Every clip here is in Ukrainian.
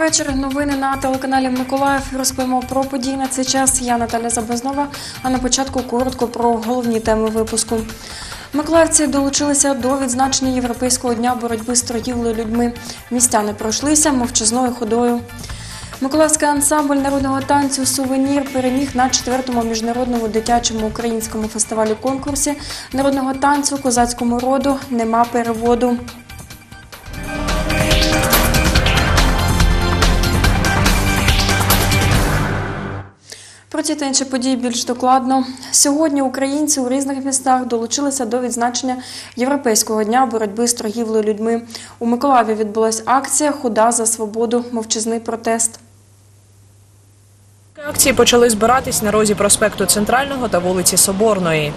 вечір. Новини на телеканалі Миколаїв. Розповімо про події на цей час. Я Наталя Забезнова, а на початку коротко про головні теми випуску. Миколаївці долучилися до відзначення Європейського дня боротьби з торгівлею людьми. Містяни пройшлися мовчазною ходою. Миколаївський ансамбль народного танцю «Сувенір» переміг на 4-му міжнародному дитячому українському фестивалі-конкурсі народного танцю козацькому роду «Нема переводу». Про ці та інші події більш докладно. Сьогодні українці у різних містах долучилися до відзначення Європейського дня боротьби з торгівлею людьми. У Миколаєві відбулася акція «Хода за свободу. Мовчазний протест». Акції почали збиратись на розі проспекту Центрального та вулиці Соборної.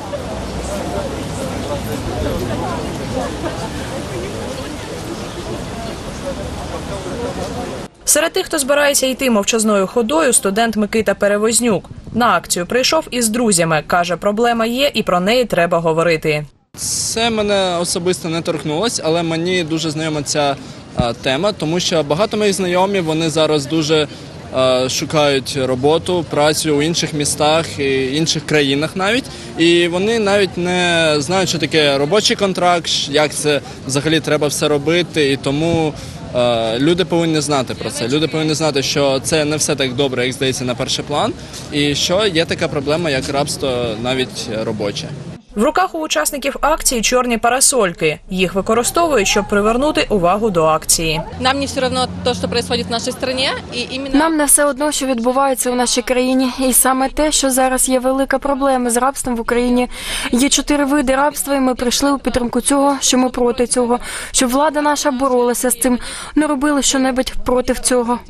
Серед тих, хто збирається йти мовчазною ходою, студент Микита Перевознюк. На акцію прийшов із друзями. Каже, проблема є і про неї треба говорити. Це мене особисто не торкнулося, але мені дуже знайома ця тема, тому що багато моїх знайомих, вони зараз дуже шукають роботу, працю у інших містах, і інших країнах навіть. І вони навіть не знають, що таке робочий контракт, як це взагалі треба все робити. І тому люди повинні знати про це. Люди повинні знати, що це не все так добре, як здається, на перший план. І що є така проблема, як рабство навіть робоче. В руках у учасників акції чорні парасольки. Їх використовують, щоб привернути увагу до акції. Нам не все одно те, що відбувається в нашій країні. Нам не все одно, що відбувається у нашій країні. І саме те, що зараз є велика проблема з рабством в Україні. Є 4 види рабства, і ми прийшли у підтримку цього, що ми проти цього. Щоб влада наша боролася з цим, не робили що-небудь проти цього.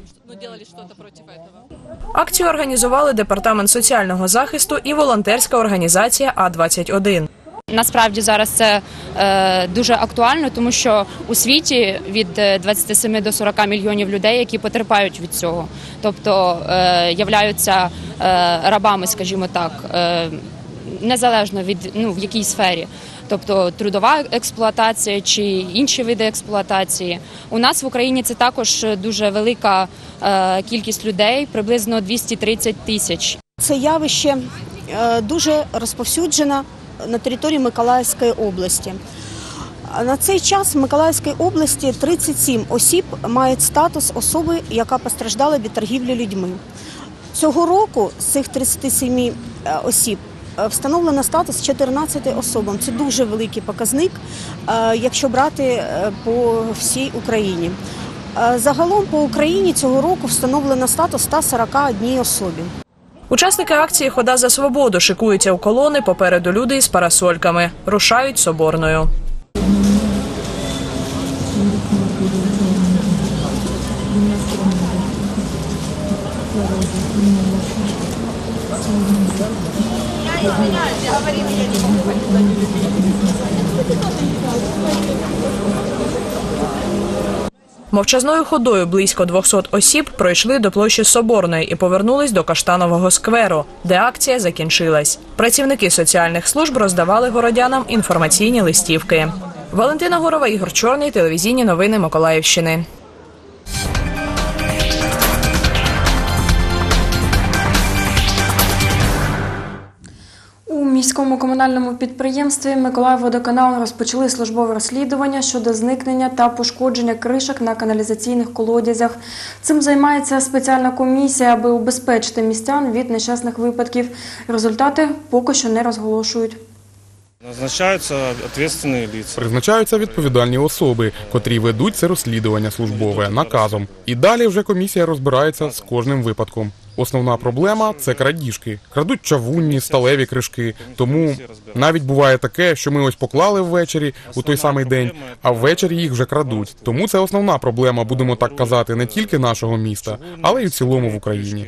Акцію організували Департамент соціального захисту і волонтерська організація А-21. Насправді зараз це дуже актуально, тому що у світі від 27 до 40 мільйонів людей, які потерпають від цього. Тобто являються рабами, скажімо так, незалежно від в якій сфері. Тобто трудова експлуатація чи інші види експлуатації. У нас в Україні це також дуже велика кількість людей, приблизно 230 тисяч. Це явище дуже розповсюджене на території Миколаївської області. На цей час в Миколаївській області 37 осіб мають статус особи, яка постраждала від торгівлі людьми. Цього року з цих 37 осіб встановлено статус 14 особам. Це дуже великий показник, якщо брати по всій Україні. Загалом по Україні цього року встановлено статус 141 особі. Учасники акції «Хода за свободу» шикуються у колони, попереду люди із парасольками. Рушають Соборною. Мовчазною ходою близько 200 осіб пройшли до площі Соборної і повернулись до Каштанового скверу, де акція закінчилась. Працівники соціальних служб роздавали городянам інформаційні листівки. Валентина Гурова, Ігор Чорний, телевізійні новини Миколаївщини. У міському комунальному підприємстві «Миколаївводоканал» розпочали службове розслідування щодо зникнення та пошкодження кришок на каналізаційних колодязях. Цим займається спеціальна комісія, аби убезпечити містян від нещасних випадків. Результати поки що не розголошують. Призначаються відповідальні особи, котрі ведуть це розслідування службове наказом. І далі вже комісія розбирається з кожним випадком. Основна проблема – це крадіжки. Крадуть чавунні, сталеві кришки. Тому навіть буває таке, що ми ось поклали ввечері у той самий день, а ввечері їх вже крадуть. Тому це основна проблема, будемо так казати, не тільки нашого міста, але й в цілому в Україні.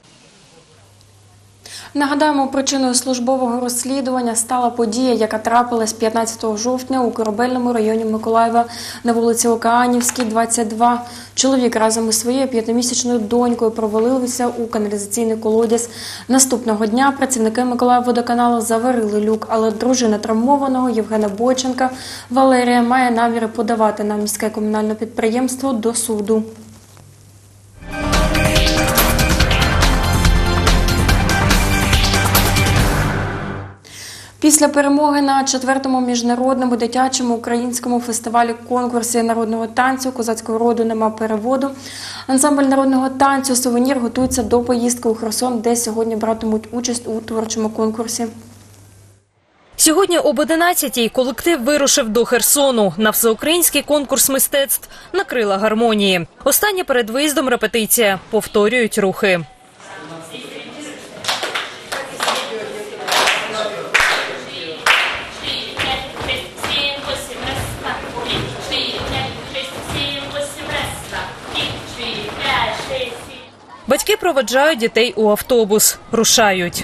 Нагадаємо, причиною службового розслідування стала подія, яка трапилась 15 жовтня у Корабельному районі Миколаєва на вулиці Океанівській, 22. Чоловік разом із своєю 5-місячною донькою провалився у каналізаційний колодязь. Наступного дня працівники Миколаївводоканалу заварили люк, але дружина травмованого Євгена Бойченка Валерія має наміри подавати на міське комунальне підприємство до суду. Після перемоги на 4-му міжнародному дитячому українському фестивалі-конкурсі народного танцю «Козацького роду нема переводу» ансамбль народного танцю «Сувенір» готується до поїздки у Херсон, де сьогодні братимуть участь у творчому конкурсі. Сьогодні об 11-й колектив вирушив до Херсону на всеукраїнський конкурс мистецтв «На крила гармонії». Остання перед виїздом репетиція. Повторюють рухи. Батьки проведжають дітей у автобус. Рушають.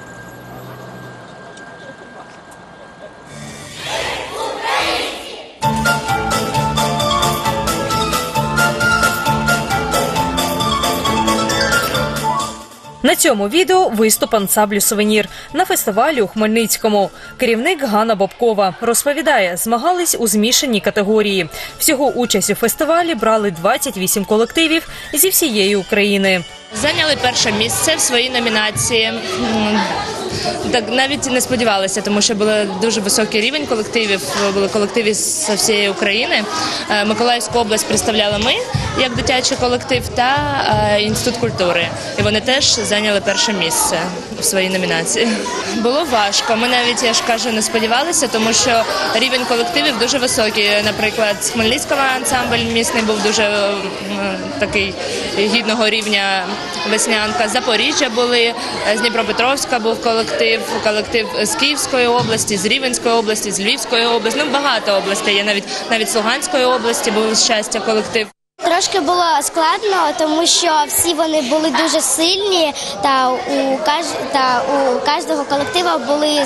На цьому відео виступ ансамблю «Сувенір» на фестивалі у Хмельницькому. Керівник Ганна Бобкова розповідає, змагались у змішаній категорії. Всього участь у фестивалі брали 28 колективів зі всієї України. Зайняли перше місце в своїй номінації. Так навіть не сподівалися, тому що був дуже високий рівень колективів. Були колективи з всієї України. Миколаївську область представляли ми, як дитячий колектив, та Інститут культури. І вони теж зайняли перше місце в своїй номінації. Було важко. Ми навіть, я ж кажу, не сподівалися, тому що рівень колективів дуже високий. Наприклад, з Хмельницького ансамбль місний був дуже такий гідного рівня. Веснянка, з Запоріжжя були, з Дніпропетровська був колектив з Київської області, з Рівненської області, з Львівської області. Ну, багато областей є, навіть з Луганської області був щастя колектив. Трошки було складно, тому що всі вони були дуже сильні, та у кожного колектива були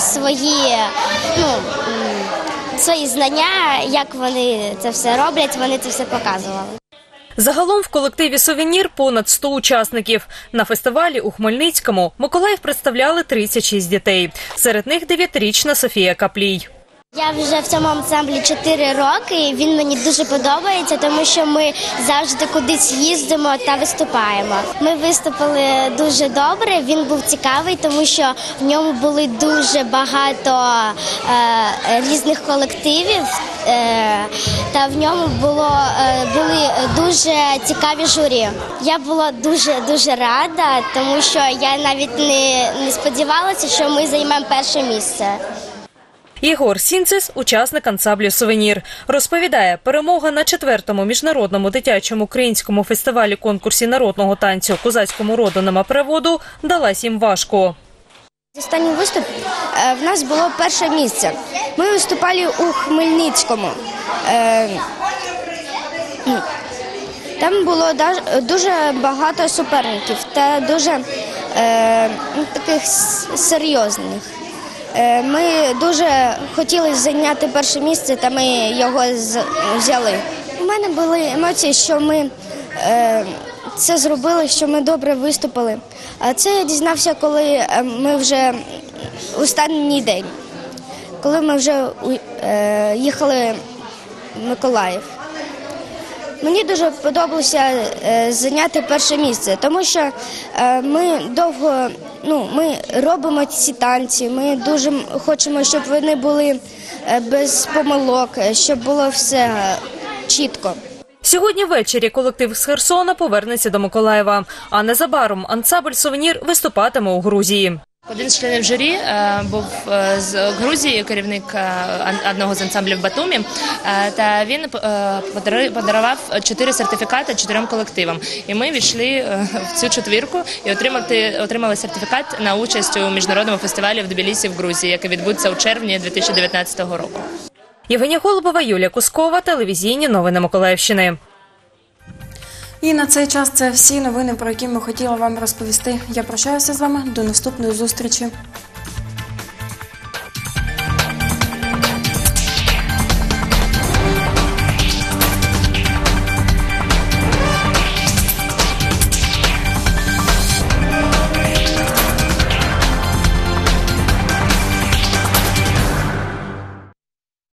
свої знання, як вони це все роблять, вони це все показували. Загалом в колективі «Сувенір» понад 100 учасників. На фестивалі у Хмельницькому Миколаїв представляли 36 дітей. Серед них 9-річна Софія Каплій. Я вже в цьому ансамблі 4 роки, він мені дуже подобається, тому що ми завжди кудись їздимо та виступаємо. Ми виступили дуже добре, він був цікавий, тому що в ньому були дуже багато різних колективів, та в ньому були дуже цікаві журі. Я була дуже рада, тому що я навіть не сподівалася, що ми займемо перше місце. Єгор Сінцис – учасник ансамблю «Сувенір». Розповідає, перемога на 4-му міжнародному дитячому українському фестивалі-конкурсі народного танцю «Козацькому роду нема переводу» далась їм важко. Останній виступ в нас було перше місце. Ми виступали у Хмельницькому. Там було дуже багато суперників та дуже таких серйозних. Ми дуже хотіли зайняти перше місце, та ми його взяли. У мене були емоції, що ми це зробили, що ми добре виступили. А це я дізнався, коли ми вже останній день, коли ми вже їхали в Миколаїв. Мені дуже подобалося зайняти перше місце, тому що ми довго ми робимо ці танці, ми дуже хочемо, щоб вони були без помилок, щоб було все чітко. Сьогодні ввечері колектив з Херсона повернеться до Миколаєва, а незабаром ансамбль «Сувенір» виступатиме у Грузії. Один з членів журі був з Грузії, керівник одного з ансамблів Батумі, та він подарував 4 сертифікати 4 колективам. І ми війшли в цю четвірку і отримали сертифікат на участь у міжнародному фестивалі в Тбілісі в Грузії, який відбудеться у червні 2019 року. Євгенія Голубова, Юлія Кускова, телевізійні новини Миколаївщини. І на цей час це всі новини, про які ми хотіли вам розповісти. Я прощаюся з вами. До наступної зустрічі.